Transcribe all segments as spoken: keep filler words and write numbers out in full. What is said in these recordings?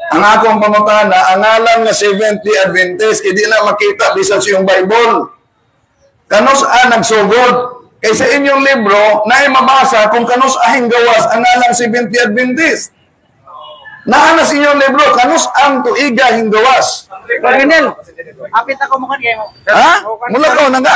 ang akong pangutana, ang ngalan nga Seventh-day Adventist, hindi na makita bisan sa iyong Bible. Kanus a nagsugod. Kaysa inyong libro, na mabasa kung kanus ahing gawas ang ngalan Seventh-day Adventist. Naana sa inyong libro, kanus ang tuiga hinggawas. Pagminil, apit ako mukha kayo. Ha? Mula ko, naga?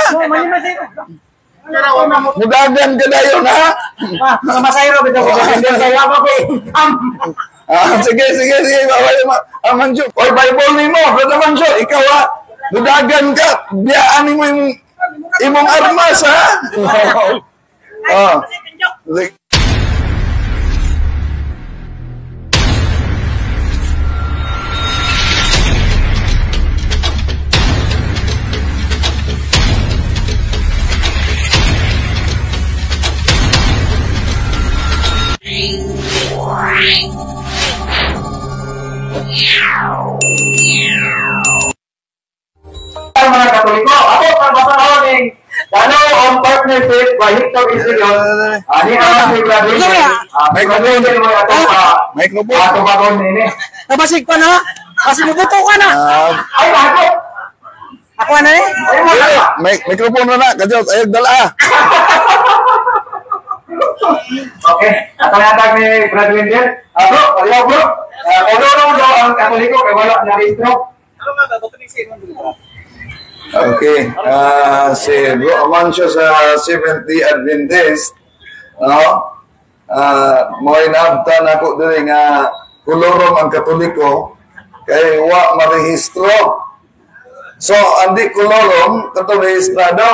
Mudagan ka na yun, ha? Masayro, bito ko. Kaya ako ko income. Ah, sige, sige, sige. Ah, Manjo. Oy, Bible ni mo, Brother Manjo. Ikaw, ha? Mudagan ka. Biyaan mo yung imong armas, ha? Oh. Mga Katoliko, ako pagbasahan ng Dano on Partnership by Hector Institute. Ani ang siglabi. May katuloy mo ato pa. May klubo. Ato pa kon nini. Nabasig pa na. Kasi mabuto ka na. Ay, ako. Ako na eh. May mikrofon na na. Kadyo, ayag dala. Okay, ato natag ni Brother Wendell. Bro, ayaw bro. Kulo nung daw ang Katoliko kay wala na rehistro. Okay. Uh, si Bro Amancio sa Seventh-day Adventist, no? Uh, mo inabtan ako diri nga kolorom ang Katoliko kay wa marehistro. So, andi kolorom katong rehistrado.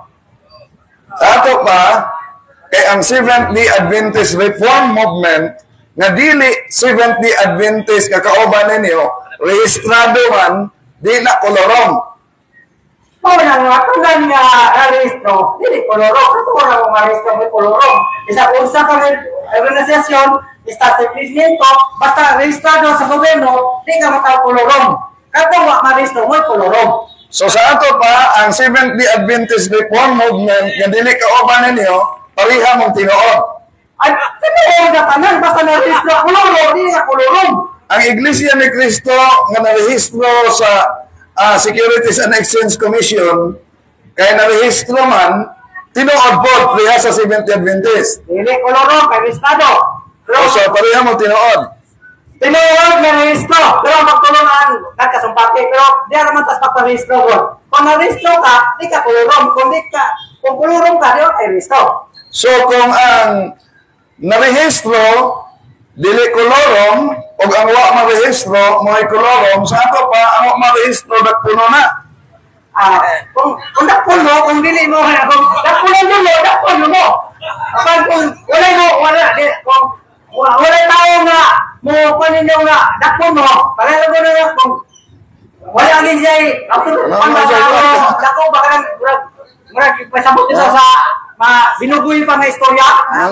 Ato pa kay ang Seventh-day Adventist Reform Movement nga dili Seventh-day Adventist nga kauban ninyo, rehistrado man, di na kolorom. Kung nga, kung nga rehistro, hindi kolorong. Kung nga nga rehistro, may kolorong. Isa kung sa kami, organisasyon, establishmento, basta rehistrado sa gobyerno, hindi ka matawag kolorong. Kung nga marehistro, may kolorong. So sa ato pa, ang Seventh-day Adventist Reform Movement, nga dili kauban ninyo, pariha mong tinuod. Ay, sabi ko nga tanan, basta na-rehistro, kolorong, hindi ka kolorong. Ang Iglesia ni Cristo nga narehistro sa uh, Securities and Exchange Commission, kaya narehistro man, tinuod po, pariha sa Seventh-day Adventist. Hindi kolorong, kay rehistado. O so, pariha mong tinuod. Tinuod na rehistro, pero magtulungan, nagkasumpati, pero di naman tas pagparehistro ko. Kung narehistro ka, di ka kolorong. Kung di ka, kung kolorong ka, di ka rehistro. So kung ang narehistro, dili kolorong, o ang wa marehistro, mga kolorong, sa ato pa, ang wa marehistro, nagpuno na. Ah, kung kung dakpuno, kung dili mo, kung dakpuno mo, dakpuno mo. Kapag kung wala mo, wala, di, kung wala tao nga, mo paninyo nga, dakpuno, pala mo na kung wala din siya, ako, dako, baka nang, murag, pasabot ito sa, ma binubuhay pa nga istorya.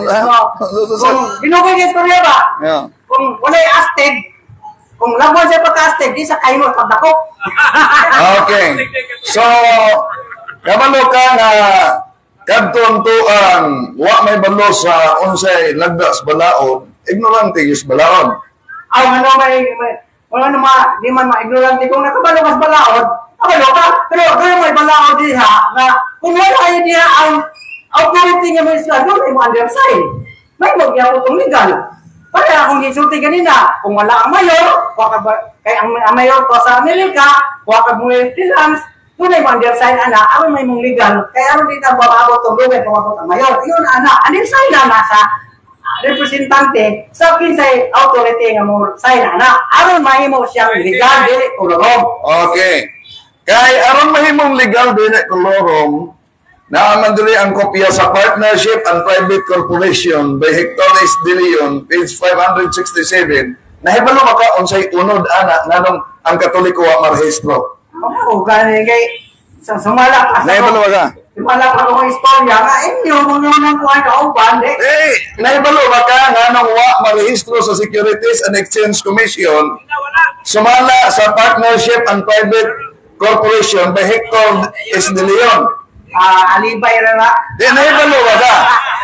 Kung binubuhay nga istorya ba? Kung wala yung astig, kung labuan siya pagka-astig, di sa kayo pagdako. Okay. So, kabalo ka nga kadtong tuang wa may balo sa unsay lagdas balaod, ignorante yus balaod. Aw ano may wala na ma di man ma-ignorante kung nakabalo mas balaod, kabalo ka. Pero kung may balaod diha nga kung wala yun diha ang authority nga may isla, doon ay mo undersign. May magyaw itong legal. Para akong gisulti ganina, kung wala ang mayor, kay ang, ang mayor ko sa Amerika, waka mo yung finance, doon ay mo undersign, ana, ako may mong legal. Kaya aron dito bababot itong lugar, pumabot ang mayor. Yun, ana, undersign na nasa representante sa kinsay authority nga mo sign, ana. Aron mahimo siyang legal, dili kulorong. Okay. Kaya aron mahimong legal dili kulorong, naaman dili ang kopya sa Partnership and Private Corporation by Hector S. De Leon, page five sixty-seven. Nahibalo maka unsay unod ana nganong ang Katoliko wa marehistro. Oo, gani kay sa sumala pa. Nahibalo maka. Sumala pa ko istorya nga inyo mo nang kuha ka uban. Eh, nahibalo maka nganong wa marehistro sa Securities and Exchange Commission. Sumala sa Partnership and Private Corporation by Hector S. De Leon. Ah, alibay ra na. Di na ibalo ba ka?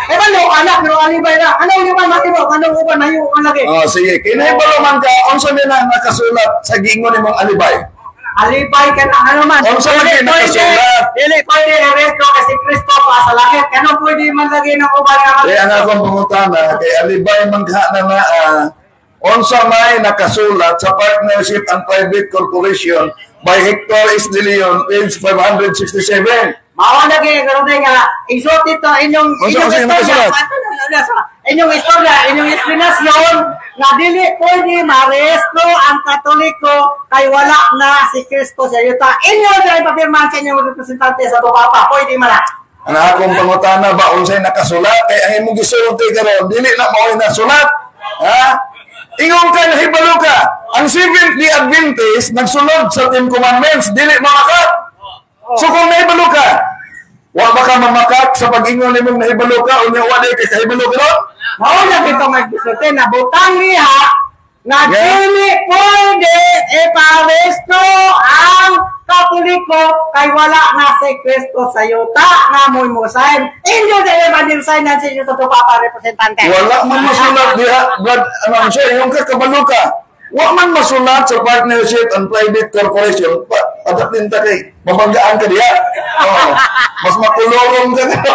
Eh, balo, anak, pero alibay na. Ano uban mahimo? Ano uban mahimo ang lagi? Oh, sige. Kinahibalo man ka, unsa man na nakasulat sa gingon nimong alibay? Alibay ka na, ano man. Unsa man kay nakasulat? Dili, pwede aresto kasi Kristo pa sa langit. Ano pwede man lagi ng uban nga Kaya ang akong pangutana, kay alibay man ka na na, ah, unsa may nakasulat sa Partnership and Private Corporation by Hector S. De Leon, page five sixty-seven. Mao lagi karon nga isot ito inyong Unsa inyong kasi istorya. nakasulat? Inyong istorya, inyong explanation na dili pwede marestro ang Katoliko kay wala na si Kristo sa yuta. Inyo na ipapirmahan sa inyong representante sa Papa. Pwede man na. Ang akong pangutana ba unsay nakasulat kay ang imong gisulti karon dili na mao nasulat. Ha? Ingon ka nahibalo ka. Ang Seventh-day Adventist nagsunod sa Ten Commandments, dili mamakat. So kung nahibalo ka, wa ba ka mamakat sa pag-ingon nimong nahibalo ka o wa di ka kahibalo ka ron? Mao na dito magbisulti na butang niya na Yeah. dili pwede iparestro ang Katoliko kay wala na si Kristo sa yuta nga mo'y musayin. Inyo na yung sign na sa inyo sa Papa representante. Wala man masulat diha, Brad, ano siya, yung kakabalo ka. Wa man masulat sa Partnership and Private Corporation, pa, padating ta kay, mabanggaan ka diha. Oh, mas makulorong ka na.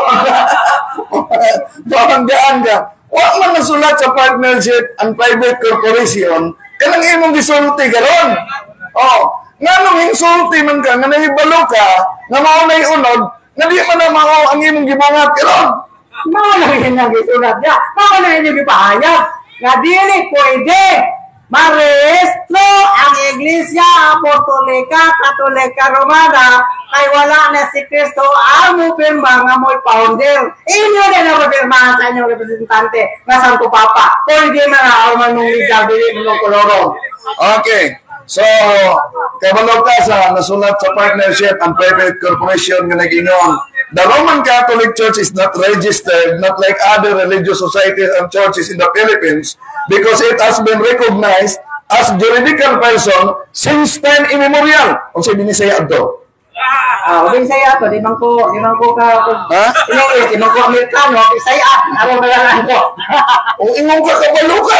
Mabanggaan ka. Wa man nasulat sa Partnership and Private Corporation, kanang imong gisulti karon. Oh, nganong insulti man ka, nga nahibalo ka, nga mao nay unod, nga di man na mao ang imong gibungat karon. Mao na rin ang gisulat niya. Mao na rin yung ipahayag. Nga dili pwede marehistro ang Iglesia Apostolika Katolika Romana kay wala na si Kristo ang mupirma nga mo'y founder. Inyo na na mupirmahan sa inyong representante na Santo Papa. Pwede man na ang manong legal dili mo kolorong. Okay. So, kabalo ka sa nasulat sa Partnership and Private Corporation nga nag-ingon, the Roman Catholic Church is not registered, not like other religious societies and churches in the Philippines, because it has been recognized as juridical person since time immemorial. Kung sa binisaya ito. Ah, uh, Bisaya to, di man ko, di man ko ka, Ha? English, di man ko Amerikano, Bisaya, ano ba lang ko? O ingon ka, kabalo ka!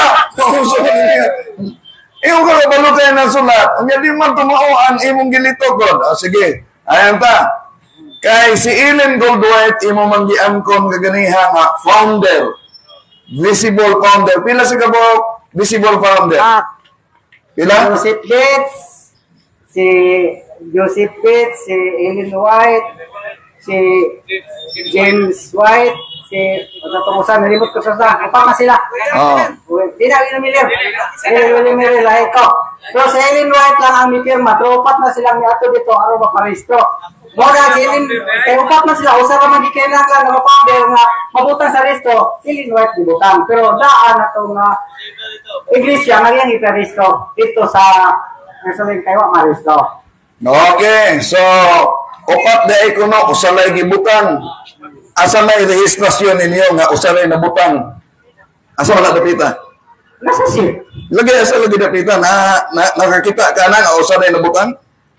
Ingon ka, kabalo ka na sulat. Ang di man tumao ang imong gilitogod. O sige, ayan ta. Kay si Ellen Goldwhite, imo manggiangkon kaganiha nga founder, visible founder. Pila si kabok visible founder? Ah, Pila? Joseph Bates, si Joseph Bates, si Ellen White, si James White, si Pagkatumusan, nalimot ko sa sa, apa nga sila? Oo. Di na, William Miller. Si William Miller, lahat ko. So, si Ellen White lang ang may firma. So, upat na silang niato dito, araw maparistro. Mora, si Ellen, kaya upat na sila, usara man di kailangan na mapagder nga mabutang sa resto, si Ellen White dibutang. Pero daan na itong uh, iglesia, nga yung iparisto dito sa, sa rin kayo, maristo. Okay, so upat na ikuno usalay gibutan. Asa may rehistrasyon ninyo nga usalay na butang? Asa wala dapita? Nasa si? Lagi asa lagi dapita na, na nakakita ka na nga usalay na butang?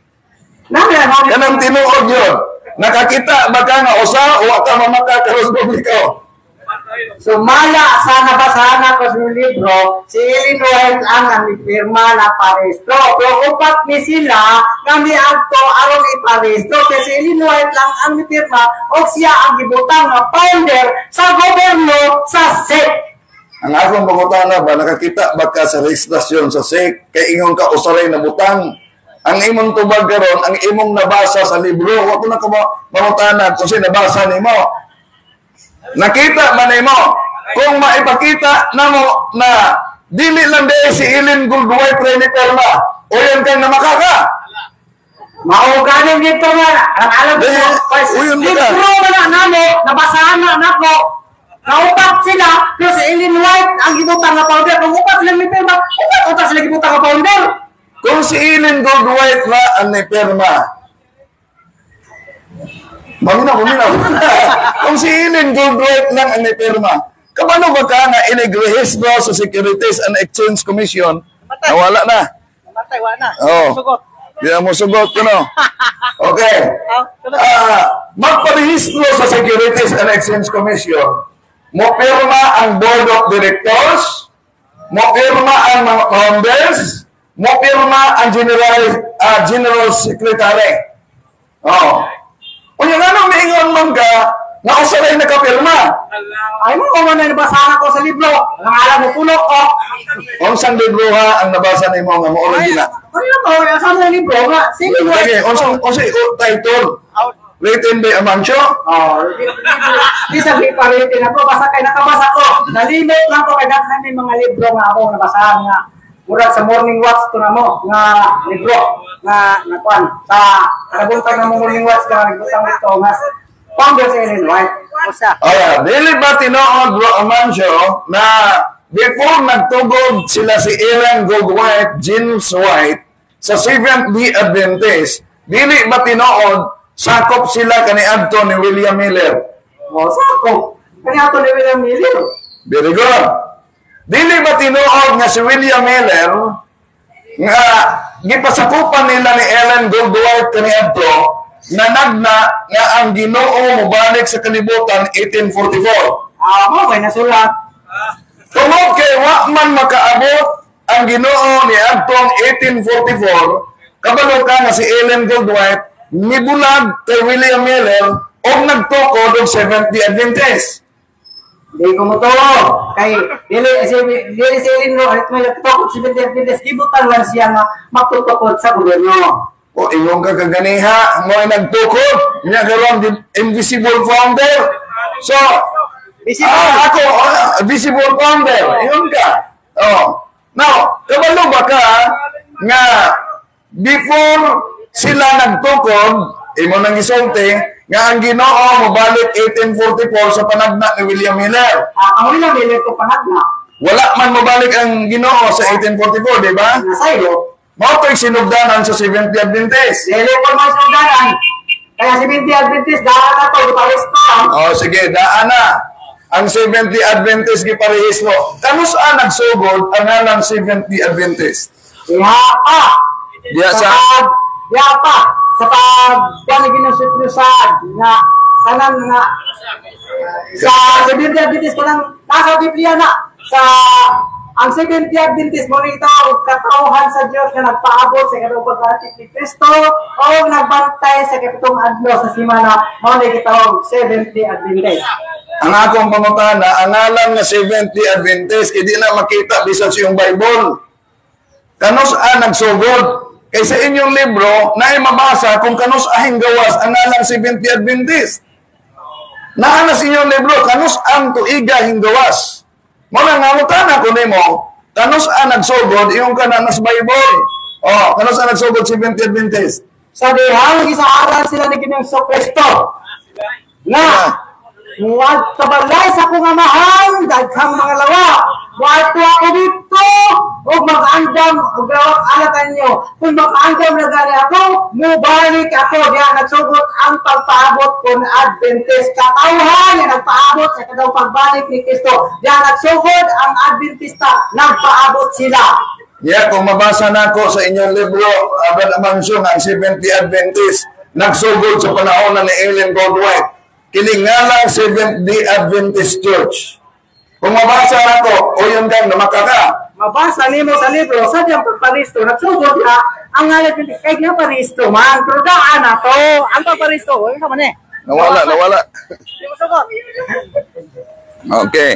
Nana, nana. Kanang tinuod yun. Nakakita ba ka nga usa o ka mamaka karos publiko? So, mala sa nabasahan ko sa libro, si Ellen White ang namipirma na parestro. Pero upat ni sila, kami agto aron iparestro. Kasi si Ellen White lang ang mipirma o siya ang gibutang na founder sa gobyerno sa S E C. Ang akong pangutana ba, nakakita ba ka sa registrasyon sa S E C? Kay ingon ka usalay na butang. Ang imong tubag karon, ang imong nabasa sa libro, wa ko na ka mangutanan kung sino nabasa nimo. Nakita man nimo kung maipakita namo na dili lang dahil si Ellen Goldwhite Rene Perma o yan kay namakaka. Mauganin dito nga, ang alam ko, Eh, uyon mo libro ka. na na namo, nabasahan na nako, naupat sila, pero si Ellen White ang gibutang na founder. Kung upat sila may pirma, upat upat sila gibutang na founder. Kung si Ellen Goldwhite na ang ni Perma, maminaw, maminaw. Kung si Ellen Goldwhite lang ang ni Perma, kapano ba ka na inigrehistro sa Securities and Exchange Commission, nawala na. Matay, wala na. Oo. Sugot. Di na mo sugot ko, no? Okay. Ah, sugot. Ah, magparehistro sa Securities and Exchange Commission, Mopirma ang board of directors, mopirma ang mga founders, mopirma ang general uh, general secretary. Oh. Kung yung ano, maingon man ka, na usaray nakapirma. Ay mo, kung ano nabasa ko sa libro. Ang alam mo, puno ko. Kung saan libro ha, ang nabasa ni mo nga mo Ay, na. ano mo, saan ang libro nga? Sige, Lagi, kung saan, kung saan, title, written by Amancio. Oh, di sabi pa rin ako, basta kay nakabasa ko. Nalimit lang ko kay daghan ng mga libro nga ako nabasahan nga. Murag sa morning watch to na mo, nga libro, nga nakuan. Sa kanabuntang na morning watch nga nagbutang nito nga founder sa Ellen White. Usa. Aya, dili ba tinuod bro Amancio na before nagtugod sila si Ellen Goldwhite, James White sa Seventh-day Adventist, dili ba tinuod sakop sila kani adto ni William Miller? O, sakop. Kani ato ni William Miller. Very good. Dili ba tinuod nga si William Miller nga gipasakupan nila ni Ellen Goldwhite kani adto na nagna nga ang Ginoo mobalik sa kalibutan eighteen forty-four. Ah, mo may nasulat. Tungod kay wa man makaabot ang Ginoo ni adtong eighteen forty-four, kabalo ka nga si Ellen Goldwhite nibulag kay William Miller o nagtukod og Seventh-day Adventist. Di ko mo to. Kay, dili, si, dili si Lino, at may nagtukod si Benedict, ibutan lang siya nga magtutukod sa gobyerno. O ingon ka kaganiha, mo ay nagtukod, niya karon invisible founder. So, Visible. ah, ako, ah, visible founder, ingon ka. Oh. Now, kabalo ba ka nga before sila nagtukod, imo nang isulti, nga ang Ginoo mobalik eighteen forty-four sa panagna ni William Miller. Ah, ang William Miller ko panagna. Wala man mobalik ang Ginoo sa eighteen forty-four, di ba? Nasaylo. Mao to'y sinugdanan sa Seventh-day Adventist. Dili ko man sundanan. Kaya si Binti Adventist, daan na to, giparesto. Oh, sige, daan na. Ang Seventh-day Adventist giparehistro. Kanusa nagsugod ang ngalang Seventh-day Adventist? Diha pa. Diha sa pag, diha pa. Sa pag, yan ginusip-nusad na kanan nga sa Seventh-day Adventist kanang nasa Biblia na sa ang Seventh-day Adventist mo ito katauhan sa Diyos na nagpaabot sa kanang pagdating ni Kristo o nagbantay sa kapitong adlaw sa simana mo na gitawag Seventh-day Adventist. ang akong pangutana, ang ngalan nga Seventh-day Adventist kay di na makita bisan sa iyong Bible. Kanus-a nagsugod kay sa inyong libro na mabasa kung kanus-ahing gawas ang ngalan Seventh-day Adventist. Naa na sa inyong libro kanus-ang tuiga hinggawas. Mo nang ngutana ko nimo, kanus-a nagsugod iyong kana nas Bible. Oh, kanus-a nagsugod Seventh-day Adventist. Sa dihang gisaaran sila ni Ginoong Kristo. Na Muwag kabalay sa kong amahan, daghang mga lawa. Wato ako dito, o mag-andam, o gawak alatan nyo. Kung makaandam na gani ako, mubalik ako. Diyan nagsugod ang pagpaabot ko na Adventist. Katauhan na nagpaabot sa kadaw pagbalik ni Kristo. Diyan nagsugod ang Adventista, nagpaabot sila. Yeah, kung mabasa na ako sa inyong libro, Abad Amancio, ang Seventh-day Adventist, nagsugod sa panahon na ni Ellen Goldwhite. Kilingalang Seventh-day Adventist Church. Kung mabasa na ako, o yun kang namakaka. Mabasa nimo sa libro, sa diyang pagparisto, nagsugod na, ang ngalan kay nga paristo man, pero daan na to, ang pagparisto, yun ka man eh. Nawala, nawala. Hindi mo sugot. Okay.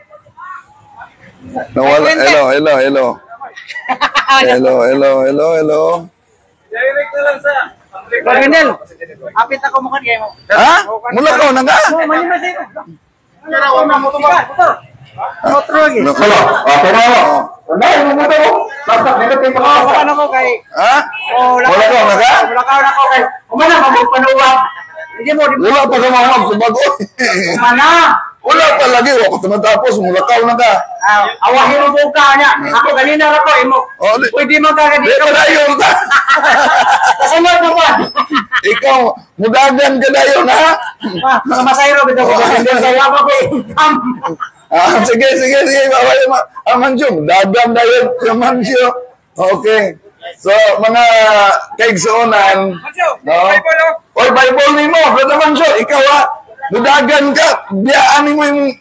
Nawala, hello, hello, hello. Hello, hello, hello, hello. Direct na lang sa... Pagandel, apit ako mukha kayo mo. Ha? Mula ko, naga? Oo, mali ba sa'yo? Pero ako na mo ba? Otro lagi. Hello, ako na ako. Ano, ano mo ito? Basta, meron kayo Oo, bukan ako kay... Ha? Mula ko, naga? Mula ka na ako kay... Umana, magpanuwag. Hindi mo, di mo. Wala pa sa mga magsubago. Umana. Wala pa lagi, ako tumatapos, mula ka, naga. Awahin mo ka niya. Ako ganina ako, imo. Oh, di- Pwede mo ka Di ganito. ka na yun, ta. Kasunod mo ba? Ikaw, mudagan ka na yun, ha? Mga masayro, bito ko. Hindi sa'yo ako ko. Ah, sige, sige, sige, babay mo. Amancio, mudagan na yun, Amancio. Okay. So, mga kaigsuunan, no? Oy, Bible ni mo, Brother Amancio, ikaw, ha? Mudagan ka, biyaan mo yung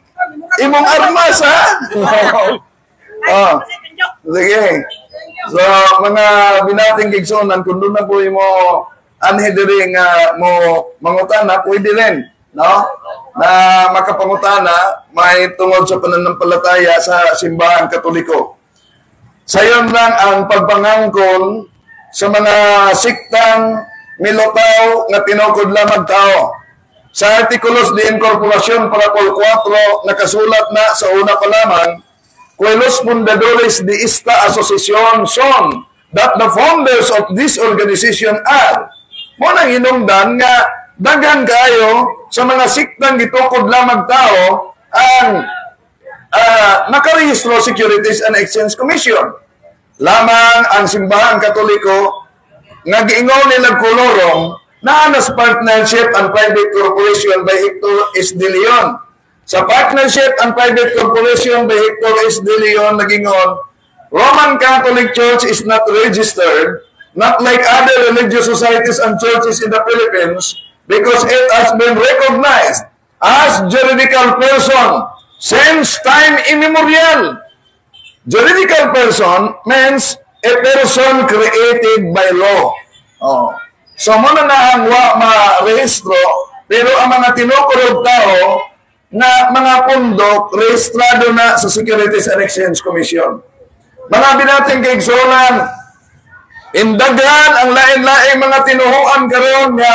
imong armas, ha? Oh. Sige. So, mga binating gigsunan, kung doon na po mo anhi diri nga mo mangutana, pwede rin, no? Na makapangutana, may tungod sa pananampalataya sa simbahan Katoliko. Sayon lang ang pagpangangkon sa mga siktang milutaw nga tinukod lamang tao. Sa Artikulos de Incorporación Paracol four, nakasulat na sa una pa lamang, que los fundadores de esta asociación son that the founders of this organization are. Muna hinungdan nga daghan kayo sa mga siktang gitukod lamang tao ang uh, nakarehistro Securities and Exchange Commission. Lamang ang simbahan Katoliko nga giingon nilang kolorong na anas Partnership and Private Corporation by Hector S. De Leon. Sa Partnership and Private Corporation by Hector S. De Leon, nagingon, Roman Catholic Church is not registered, not like other religious societies and churches in the Philippines, because it has been recognized as juridical person since time immemorial. Juridical person means a person created by law. Oh. So, muna na ang wa ma-rehistro, pero ang mga tinukulog tao na mga pundok, rehistrado na sa Securities and Exchange Commission. Mga binating kaigsunan, indaghan ang lain-laing mga tinuhuan karon nga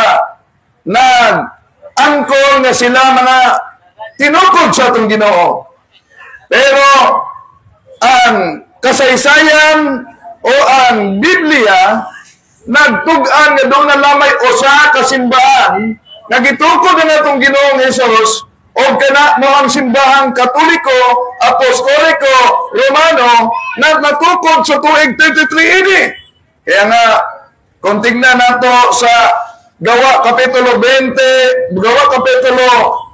nag-angkol nga sila mga tinukod sa itong Ginoo. Pero ang kasaysayan o ang Biblia nagtugan nga doon na lamay usa ka simbahan nga gitukod na itong Ginoong Hesus o kana mo ang simbahang Katoliko, Apostoliko, Romano na natukod sa tuig thirty-three A D. Kaya nga, kung tingnan nato sa Gawa Kapitulo twenty, Gawa Kapitulo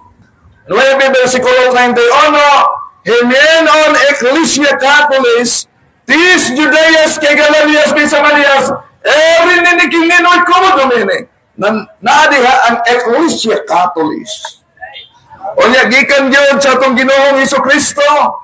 nine, versikulo ninety-one, Himienon Ecclesia Catholis, tis Judeas kay Galilias kay Samarias, every ninikinginoy ko domine. Naadiha ang Ecclesia Catholis. O niya, gikan yun sa atong Ginoong Hesukristo.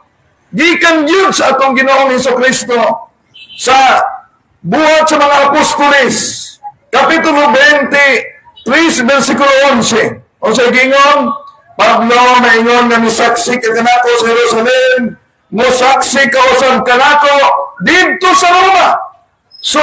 Gikan yun sa atong Ginoong Hesukristo. Sa buhat sa mga apostoles, Kapitulo twenty-three, versikulo eleven. O sa gingon, Pablo, maingon nga misaksi ka kanako sa Jerusalem, musaksi ka usang kanako dito sa Roma. So,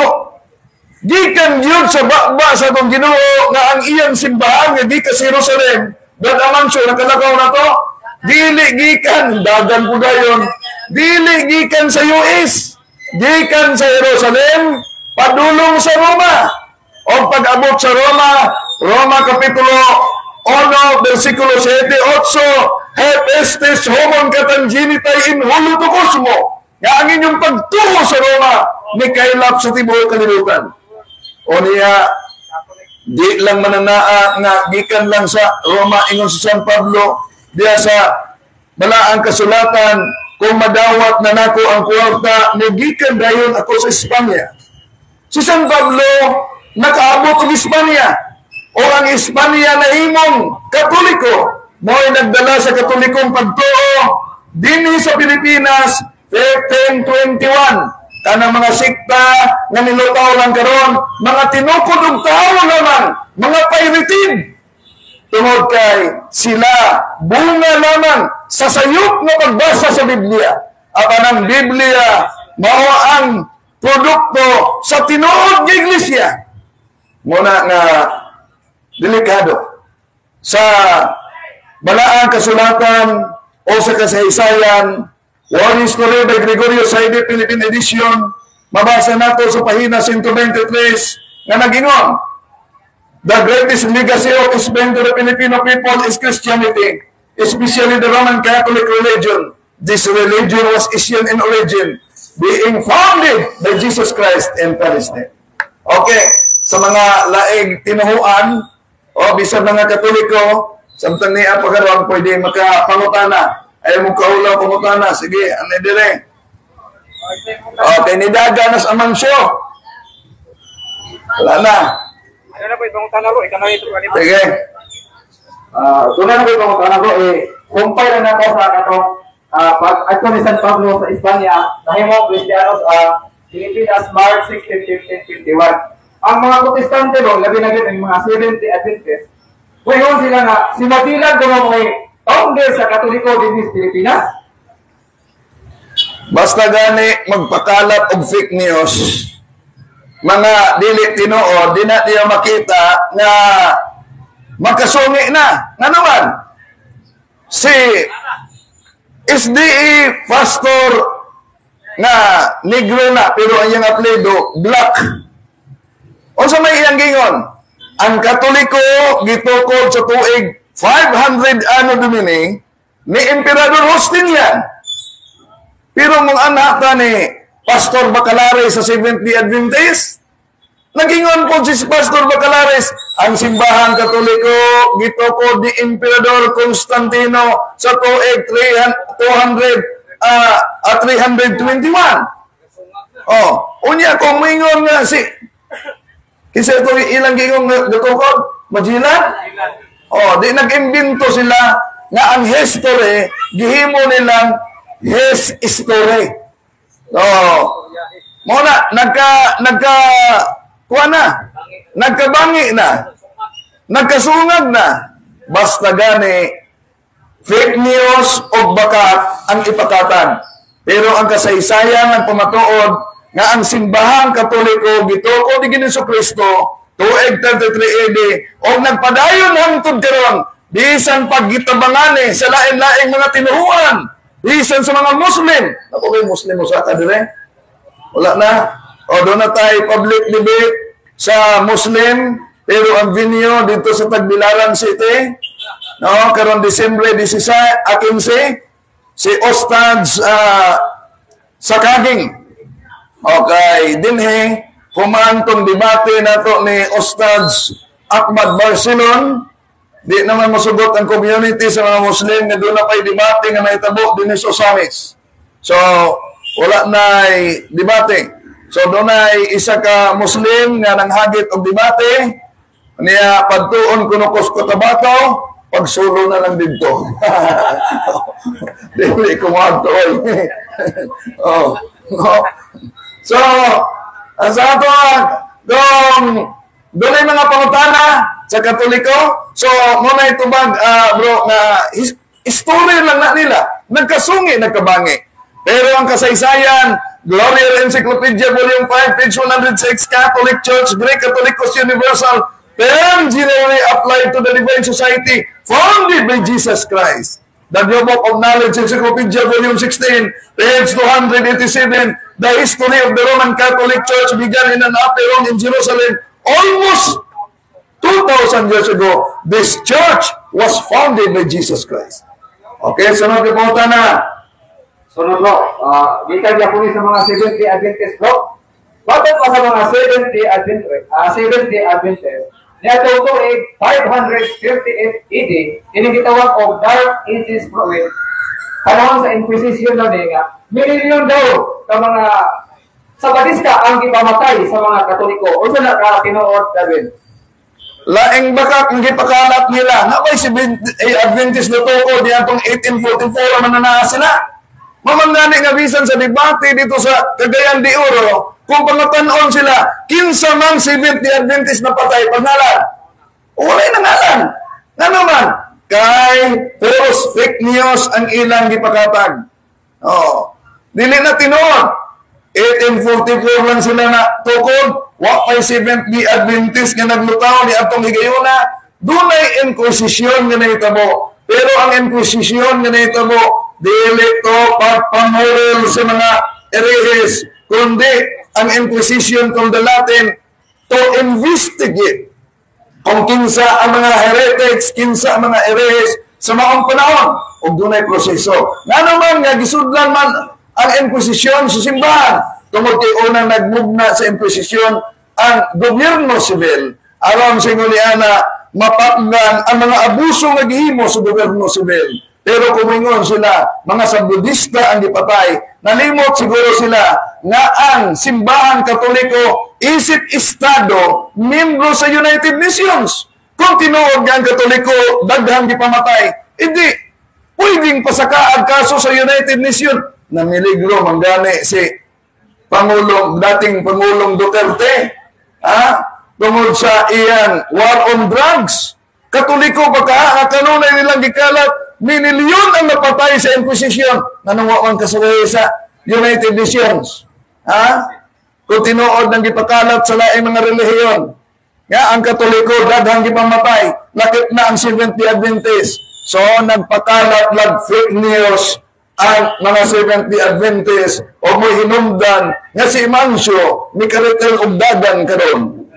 gikan yun sa bakba sa atong Ginoo nga ang iyang simbahan nga gikan sa Jerusalem. Dan aman siya, nakalakaw na to, dili gikan, dagan po dayon, dili gikan sa U S, gikan sa Jerusalem, padulong sa Roma. O pag-abot sa Roma, Roma Kapitulo one, versikulo seven, eight, Hep estes homon katanginitay in hulutukos mo, nga ang inyong pagtungo sa Roma, ni kailap sa tibuok kalibutan. O niya, di lang mananaa nga gikan lang sa Roma ingon sa San Pablo diya sa balaang kasulatan, kung madawat na nako ang kwarta mugikan dayon ako sa Espanya. Si San Pablo nakaabot og Espanya, o ang Espanya na himong Katoliko mo'y nagdala sa Katolikong pagtuo dinhi sa Pilipinas fifteen twenty-one. Kanang mga sikta nga nilutaw lang karon, mga tinukod og tao naman, mga pairitid. Tungod kay sila bunga lamang sa sayop nga pagbasa sa Biblia. Apan ang Biblia mao ang produkto sa tinuod nga iglesia. Muna nga delikado sa balaang kasulatan o sa kasaysayan, One History by Gregorio Saide, Philippine Edition, mabasa nato sa pahina one twenty-three nga nagingon, the greatest legacy of Spain to the Filipino people is Christianity, especially the Roman Catholic religion. This religion was Asian in origin, being founded by Jesus Christ in Palestine. Okay, sa mga laing tinuhuan o bisan mga Katoliko, samtang niya pagkaroon pwede makapangutana. Ay mo kaulaw pangutana. Sige, ano dire? Okay, nidaganas ang mansyo. Wala na. Ano na po, ibang utana ro, ikaw na ito. Sige. Uh, Tunan na po ibang utana ro, eh, kumpay lang ako sa katong uh, pag ato ni San Pablo sa Espanya, nahimong Kristiyanos uh, Pilipinas, March sixteenth, fifteen fifty-one. Ang mga Protestante ro, labi na gid ang mga Seventh-day Adventist, kuyon sila nga si Matilag kuno may founder sa Katoliko din sa Pilipinas. Basta gani magpakalat og fake news, mga dili tinuod, di na niya makita nga magkasungi na. Nga naman, si S D E pastor na negro na, pero ang iyang apelido, black. O sa may iyang gingon, ang Katoliko gitukod sa tuig five hundred ano domini ni Emperador Justinian. Pero mong anak ta ni Pastor Bacalares sa Seventh-day Adventist, nagingon po si Pastor Bacalares, ang simbahan Katoliko gitukod ni Emperador Constantino sa tuig two hundred three twenty-one. Oh, unya kung mingon nga si kisa ito ilang gingong gitukod, Magellan. Oh, di nag-imbento sila nga ang history gihimo nilang his story. Oh, mo na nagka nagka kuha na, nagkabangi na, nagkasungag na, basta gani, fake news o bakat ang ipakatan. Pero ang kasaysayan ang pamatuod nga ang simbahang Katoliko gitukod ni Ginoong Kristo tuig thirty-three A D o nagpadayon hangtod karon bisan paggitabangani sa lain-laing mga tinuhuan, bisan sa mga Muslim. Ako kay Muslim mo sa kadire? Wala na. O doon na tayo public debate sa Muslim, pero ang venue dito sa Tagbilaran City, no, karon Disyembre fifteen, si Ostads uh, Sakaging. Okay, dinhe humantong debate nato ni Ostads Ahmad Barcelon. Di naman masugot ang community sa mga Muslim nga doon na pa'y debate nga naitabo din sa Osamis. So, wala na debate. So, doon ay isa ka Muslim nga nanghagit og debate, niya pagtuon kunukos ko tabato, pagsulo na lang dito. Dili ko magtuol. Oh. So, ang sa ato, doon, doon ay mga pangutana sa Katoliko. So, muna itubag, uh, bro, na his, history lang na nila. Nagkasungi, nagkabangi. Pero ang kasaysayan, Glorial Encyclopedia, Volume five, page one hundred six, Catholic Church, Greek Catholicos Universal, term generally applied to the Divine Society, founded by Jesus Christ. The New Book of Knowledge, Encyclopedia, Volume sixteen, page two hundred eighty-seven, the history of the Roman Catholic Church began in an upper room in Jerusalem almost two thousand years ago. This church was founded by Jesus Christ. Okay, sunod po na. Sunod bro, uh, gikan niya po sa mga Seventh-day Adventist bro. Bakit pa sa mga Seventh-day Adventist, uh, Seventh-day Adventist, niya ito tuig five fifty-eight A D, inigitawag o Dark Ages Province. Panahon sa Inquisition na nga, milyon daw sa mga Sabadista ang ipamatay sa mga Katoliko. O sa nakakinood na rin. Laing bakat ang gipakalat nila. Napay si Adventist na toko di atong eighteen forty-four man na sila. Mamangani nga bisan sa debate dito sa Cagayan de Oro, kung pangatanon sila, kinsa man Seventh-day Adventist na patay pangalan. Walay na ngalan. Nga naman, kay false fake news ang ilang gipakatag. Oh, dili na tinuod. eighteen forty-four lang sila na tukod, wa pay Seventh-day Adventist nga naglutaw ni atong higayuna, dunay inquisition nga nahitabo. Pero ang inquisition nga nahitabo, dili to pagpanguril sa mga herehes, kundi ang inquisition from the Latin, to investigate kung kinsa ang mga heretics, kinsa ang mga herehes sa maong panahon, o dunay proseso. Nga naman nga gisudlan man ang inquisition sa simbahan, tungod kay unang nagmugna sa inquisition ang gobyerno sibil, aron sa nguliana mapakgan ang mga abuso nga gihimo sa gobyerno sibil. Pero kumingon sila, mga Sabudista ang gipatay, nalimot siguro sila nga ang simbahan Katoliko isip estado, membro sa United Nations. Kung tinuod nga ang Katoliko, daghang gipamatay, hindi. pwedeng pasaka ang kaso sa United Nations. Namiligro manggani si Pangulong, dating Pangulong Duterte, ha? Tungod sa iyan war on drugs. Katoliko ba ka? Kanunay nilang gikalat, minilyon ang napatay sa Inquisition. Nanungawan kasaway sa United Nations. Ha? Kung tinuod ng gipakalat sa laing mga relihiyon. Nga, ang Katoliko, daghang gipamatay. Lakip na ang Seventh-day Adventist. So, nagpakalat lag fake news ang mga Seventh-day Adventist o mo hinumdan nga si Mancio ni karitel og dagan karon.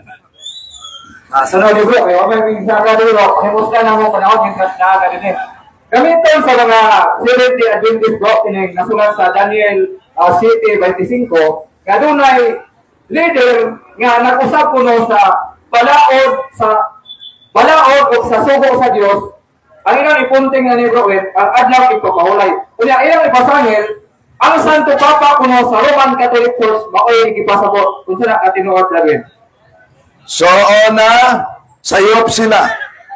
Ah, sunod ni bro, kaya may nagsasabi bro, himusta na mo panahon yung nagsasabi din. Gamiton sa mga Seventh-day Adventist bro, kining nasulat sa Daniel uh, City twenty-five, nga dunay leader nga nag-usap kuno sa balaod sa balaod o sa sugo sa Dios. Ang ilang ipunting nga ni bro, ang adlaw ipapahulay. Kunya ilang ipasangil, ang Santo Papa kuno sa Roman Catholic Church maoy gipasabot kung saan katinuod lagi. So, na, sayop sila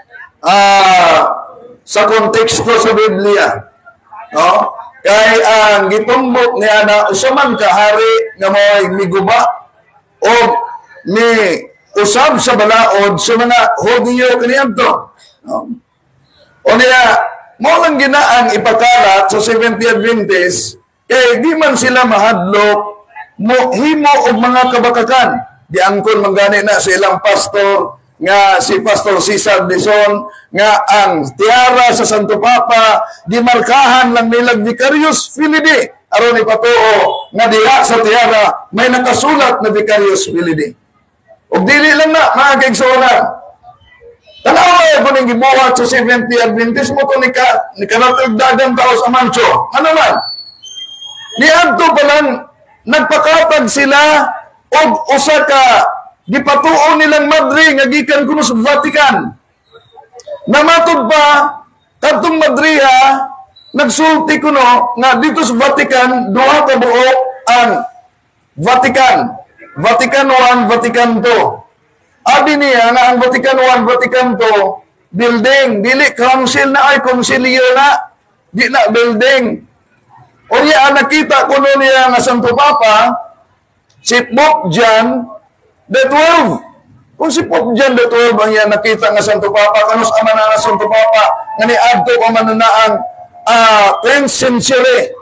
uh, sa konteksto sa Biblia. No? Kay ang gitumbok niya na usaman ka hari nga mo'y miguba o ni usab sa balaod sa mga Hudyo kaniadto. No? O niya, mo lang ginaang ipakalat sa Seventh-day Adventist kay di man sila mahadlok mo himo og mga kabakakan. Di angkon manggani na sa ilang pastor nga si Pastor Cesar Dizon nga ang tiara sa Santo Papa gimarkahan lang nilag Vicarius Filii aron ipatuo nga diha sa tiara may nakasulat na Vicarius Filii. Og dili lang na mga kaigsuonan. Tanawa ko ning gibuhat sa Seventh-day Adventist mo to ni ka ni kanatog dagang tao sa Mancio. Ano man? Niadto pa lang nagpakatag sila og usa ka gipatuo nilang madre nga gikan kuno sa Vatican. Namatod pa kadtong madriha nagsulti kuno nga dito sa Vatican duha ka buok ang Vatican. Vatican one, Vatican two. Abi niya nga ang Vatican one, Vatican two building, dili council na ay konsilyo na, di na building. O niya nakita kuno niya nga Santo Papa si Pope John the twelfth. Kung si Pope John the twelfth ang yan nakita nga Santo Papa, kanus ama na nga Santo Papa, nga niadto ka man na ang uh, tenth century.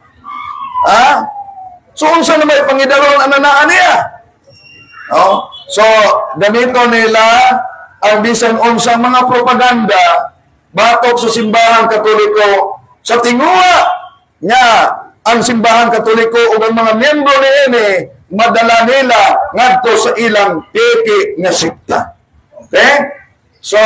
Ha? So, unsa na may pangidalon ang nanaan niya? No? So, ganito nila ang bisan unsang mga propaganda batok sa simbahan Katoliko sa tingua nga ang simbahan Katoliko o ang mga miyembro ni ini madala nila ngadto sa ilang peke nga sikta. Okay? So,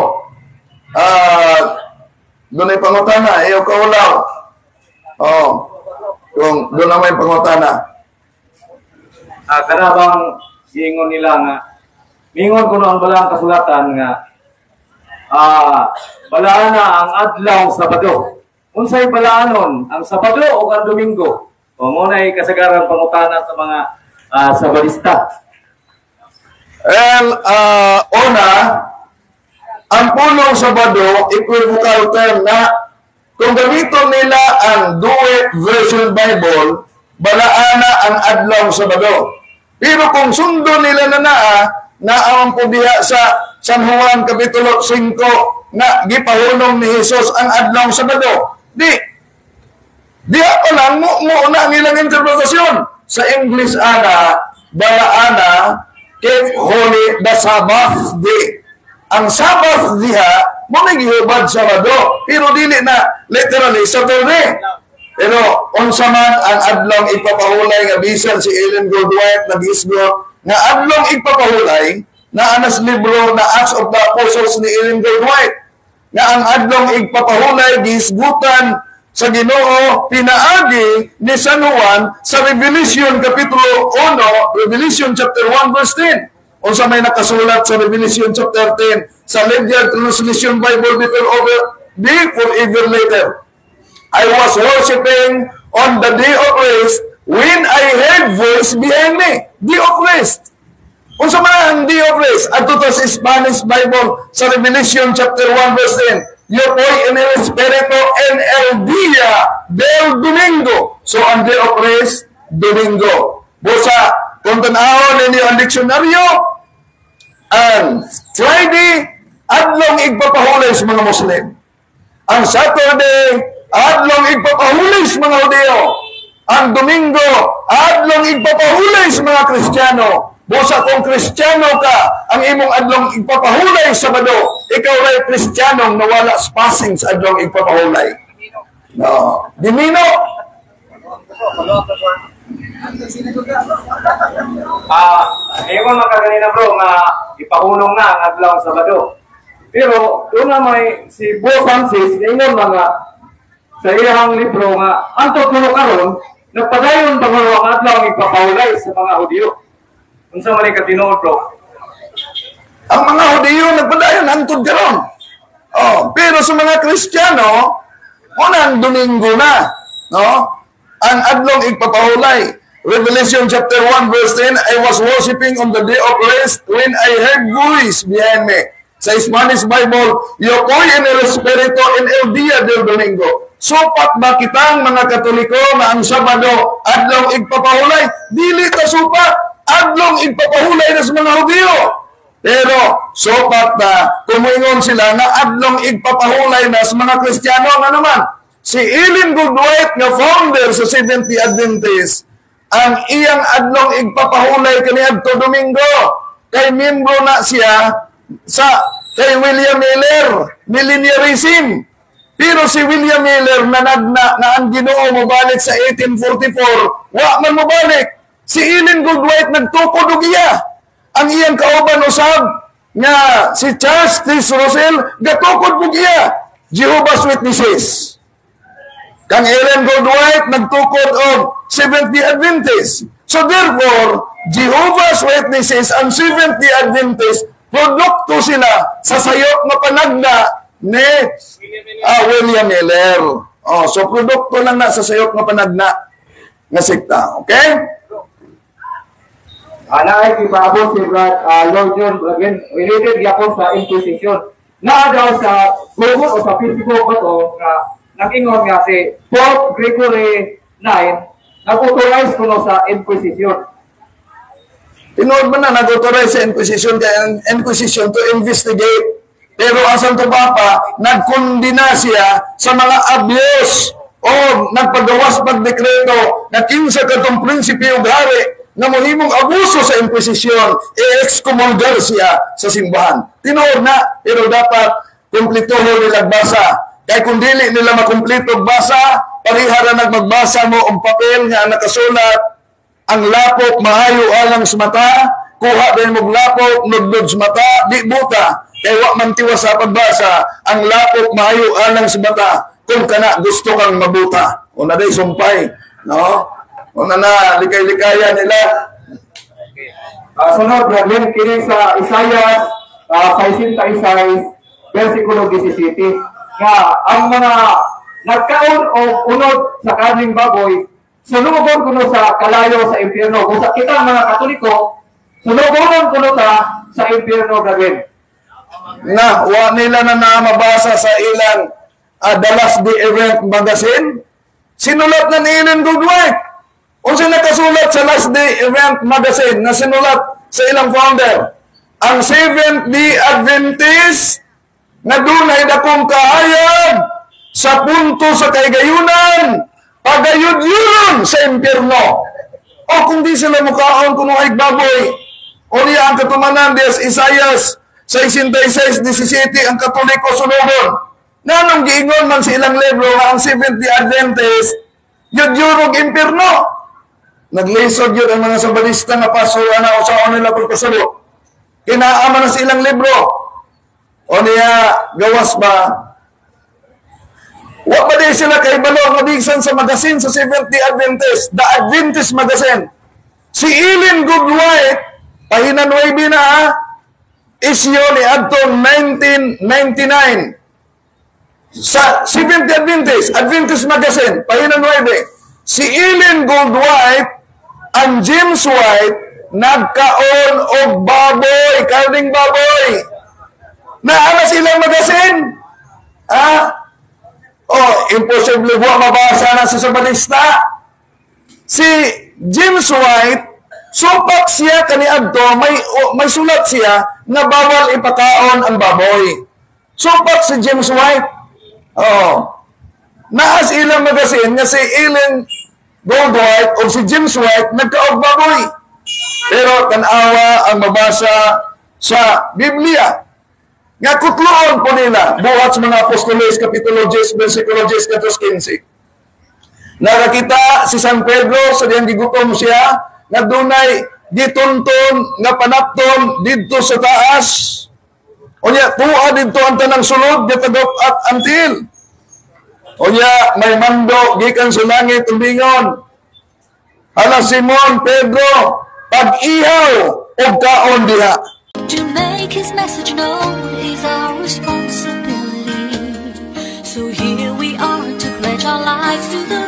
uh, doon ay pangutana, ayaw kaulaw. Oh, kung doon na may pangutana. Ah, karabang ingon nila nga, mingon ko ang balang kasulatan nga, ah, balaan na ang adlaw Sabado. Unsay balaanon ang Sabado o ang Domingo? O muna'y kasagaran pangutana sa mga uh, Sabadista. Well, uh, una, ang punong Sabado, equivocal term na kung gamiton nila ang Douay Version Bible, balaana ang adlaw Sabado. Pero kung sundo nila na naa, naawang po diha sa San Juan Kapitulo five na gipahunong ni Jesus ang adlaw Sabado. Di, diha pa lang, mo, mo na ang ilang interpretasyon. Sa English, ana, balaana, keep holy the Sabbath day. Ang Sabbath diha, mo na gihubad Sabado. Pero dili na, literally, Saturday. Pero, unsa man ang adlong ipapahulay nga bisan si Ellen Goldwhite nag-isgot nga adlong ipapahulay na anas libro na Acts of the Apostles ni Ellen Goldwhite nga ang adlong ipapahulay gisgutan sa Ginoo pinaagi ni San Juan sa Revelation Kapitulo one, Revelation chapter one verse ten. Unsa may nakasulat sa Revelation chapter ten sa Lydian Translation Bible before over before ever later. I was worshiping on the day of rest when I heard voice behind me. Day of rest. Unsa man ang day of rest? Adto to sa Spanish Bible sa Revelation chapter one verse ten. yo voy en el espíritu en el día del domingo. So, ang day of rest, domingo. Busa, kung tanahon ninyo ang diksyonaryo, ang Friday, adlong igpapahulay sa mga Muslim. Ang Saturday, adlong igpapahulay sa mga Hudyo. Ang Domingo, adlong igpapahulay sa mga Kristiyano. Busa kung Kristiyano ka, ang imong adlong igpapahulay sa Sabado, ikaw ray Kristiyanong nawala sa passing sa adlong igpapahulay. No. Dimino. Ah, ewan man kaganina bro nga ipahulong na ang adlaw sa Sabado. Pero doon na may si Bo Francis ingon mga sa iyang libro nga anto kuno karon nagpadayon pangulo ang adlaw ang ipapahulay sa mga Hudyo. Unsa man ka tinuod bro? Ang mga Hudyo nagpadayon hangtod karon. Oh, pero sa mga Kristiyano, unang Domingo na, no? Ang adlong igpapahulay. Revelation chapter one verse ten, I was worshiping on the day of rest when I heard voice behind me. Sa Spanish Bible, yo voy en el espíritu en el día del domingo. Supat ba kitang mga Katoliko na ang Sabado adlong igpapahulay? Dili ta supat, adlong igpapahulay na sa mga Hudyo. Pero supat na kumingon sila na adlong igpapahulay na sa mga Kristiyano nga naman. Si Ellen Goodwhite nga founder sa Seventh-day Adventist, ang iyang adlong igpapahulay kaniadto Domingo kay miyembro na siya sa kay William Miller, millenniarism. Pero si William Miller na nagna na ang Ginoo mobalik sa eighteen forty-four, wa man mobalik. Si Ellen Goodwhite nagtukod og iya. Ang iyang kauban usab nga si Charles T. Russell gatukod og iya. Jehovah's Witnesses. Kang Ellen Goodwhite nagtukod og Seventh-day Adventist. So therefore, Jehovah's Witnesses and Seventh-day Adventist produkto sila sa sayop nga panagna ni uh, William Miller. Oh, so produkto lang na sa sayop nga panagna nga sekta. Okay? Ana ay kibabo si Brad uh, Lord John again related yapon sa Inquisition. Na daw sa Google o sa Facebook ba to nga nag-ingon nga si Pope Gregory ninth nag-authorize kuno sa Inquisition. Tinood man na nag-authorize sa Inquisition kaya ang Inquisition to investigate. Pero ang Santo Papa, nagkondina siya sa mga abuse o nagpagawas pagdekreto na kinsa katong prinsipyo gari na mohimong abuso sa Inquisition, i-excomulgar siya sa simbahan. Tinood na, pero dapat kumplituho nila basa. Kaya kung dili nila makumplito basa, parihara nagmagbasa mo ang papel nga nakasulat, ang lapok mahayo alang sa mata, kuha din mo lapok, nudlod sa mata, di buta. Kaya wak man tiwas sa pagbasa, ang lapok mahayo alang sa mata, kung kana gusto kang mabuta. O na day sumpay, no? O na na, likay-likaya nila. Uh, sunod, Bradley, kini sa Isaiah uh, sixty-six, versikulo seventeen, nga ang mga nagkaon o unod sa kaning baboy, sunugon kuno sa kalayo sa impyerno. Kung sa kita mga Katoliko, sunugon kuno ta sa impyerno gawin. Na, wa nila na na mabasa sa ilang uh, The Last Day Event Magazine. Sinulat na ni Ellen Goodwhite. O siya nakasulat sa Last Day Event Magazine na sinulat sa ilang founder. Ang Seventh-day Adventist na dunay dakong kahayag sa punto sa kaigayunan, pagayud-yuron sa impyerno. O kung di sila mukhaon kuno ay baboy, o niya ang katumanan des Isaias sixty-six seventeen ang Katoliko sunugon. Nanong giingon man sa ilang libro nga ang Seventh-day Adventist yud-yurog impyerno. Naglisod yun ang mga sabanista nga paso na o saan nila pagpasalo. Kinaaman na sa ilang libro. O niya gawas ba? Wa pa din sila kay Balong Mabigsan sa magazine sa Seventh-day Adventist, The Adventist Magazine. Si Ellen Goodwhite, pahina nueve na ha, isyo ni adtong nineteen ninety-nine. Sa Seventh-day Adventist, Adventist Magazine, pahina nueve. Si Ellen Goodwhite, ang James White, nagkaon og baboy, karning baboy. Naara silang magazine. Ah, oh, imposible buwa mabasa na sa sabalista. Si James White, supak siya kaniadto, may oh, may sulat siya na bawal ipakaon ang baboy. Supak si James White. Oh. Naas ilang magasin nga si Ellen Goldwhite o si James White nagkaog baboy. Pero tanawa ang mabasa sa Biblia. Nga kutloon po nila, buhat sa mga apostoles, kapitulo ten, versikulo ten, katos quince. Nakakita si San Pedro sa diyang gigutom siya, nga dunay gitunton, nga panapton, dito sa taas. O niya, tuwa dito ang tanang sulod, ditagop at antil. O niya, may mando, gikan sa langit, tumbingon. Hala Simon, Pedro, pag-ihaw, o kaon diha. To make his message known is our responsibility. So here we are to pledge our lives to the